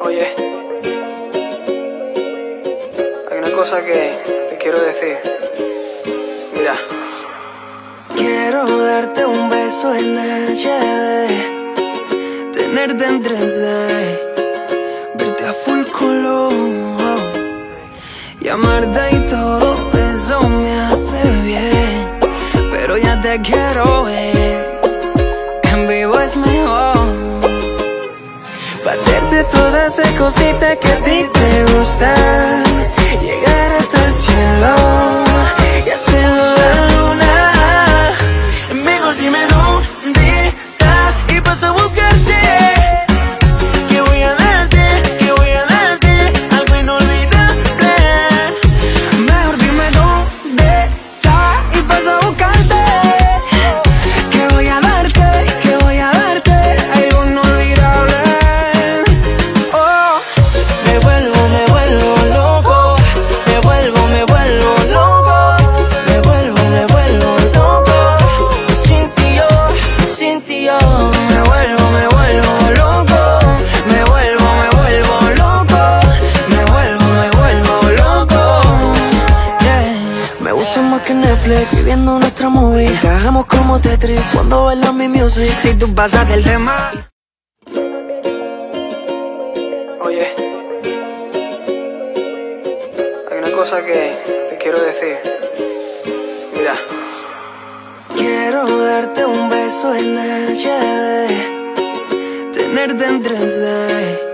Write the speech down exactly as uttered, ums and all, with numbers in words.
Oye, hay una cosa que te quiero decir. Mira. Quiero darte un beso en H D, tenerte en tres D, verte a full color, llamarte y todo eso me hace bien. Pero ya te quiero ver, en vivo es mejor, pa' hacerte todas esas cositas que a ti te gustan, llegar hasta el cielo y hacerlo la luna. Mejor dime dónde estás y paso a buscarte, que voy a darte, que voy a darte algo inolvidable. Mejor dime dónde estás y paso a buscarte, que voy a darte, que voy a darte algo inolvidable. Oh, me vuelvo, me vuelvo loco, me vuelvo, me vuelvo loco, me vuelvo, me vuelvo loco. Sin ti yo, sin ti yo, me vuelvo, me vuelvo loco, me vuelvo, me vuelvo loco, me vuelvo, me vuelvo loco. Yeah. Me gusta más que Netflix, viviendo nuestra movie. Encajamos como Tetris cuando bailas mi music. Si tú pasas del tema. Oye, hay una cosa que te quiero decir. Mira. Quiero darte un beso en H D, tenerte en tres D,